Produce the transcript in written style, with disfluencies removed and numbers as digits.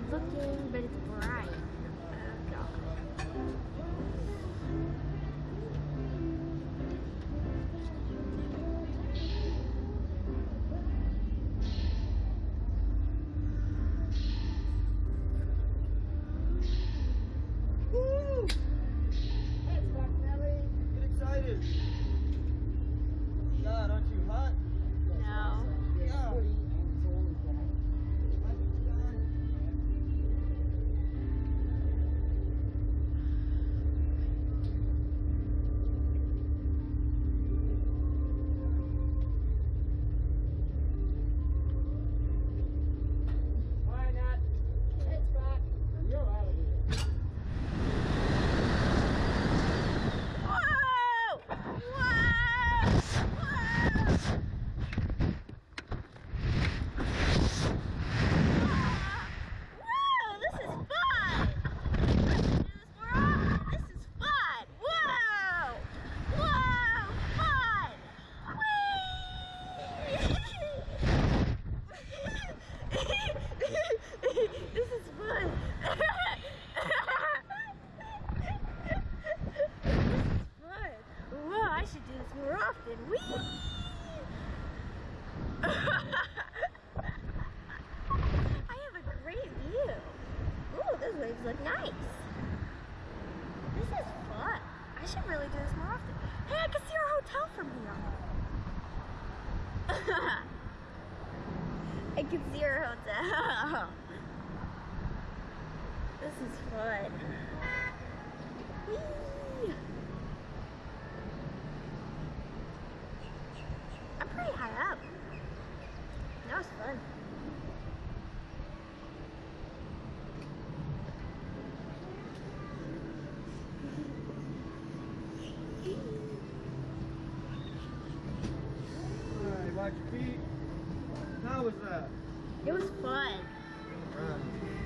looking, but it's bright. Oh god. Woo! Hey, Sparkmelly. Get excited. God, aren't you hot? No. Yeah. Why not? Hey, Spot. You're out of here. Whoa! Whoa! This is fun! This is fun! Whoa! Whoa! Fun! Whee! This is fun! Fun. Whoa, I should do this more often. Whee! I have a great view. Ooh, those waves look nice. This is fun. I should really do this more often. Hey, I can see our hotel from here. I can see our hotel. This is fun. Whee! I'm pretty high up. That was fun. Alright, watch your feet. How was that? It was fun. Alright.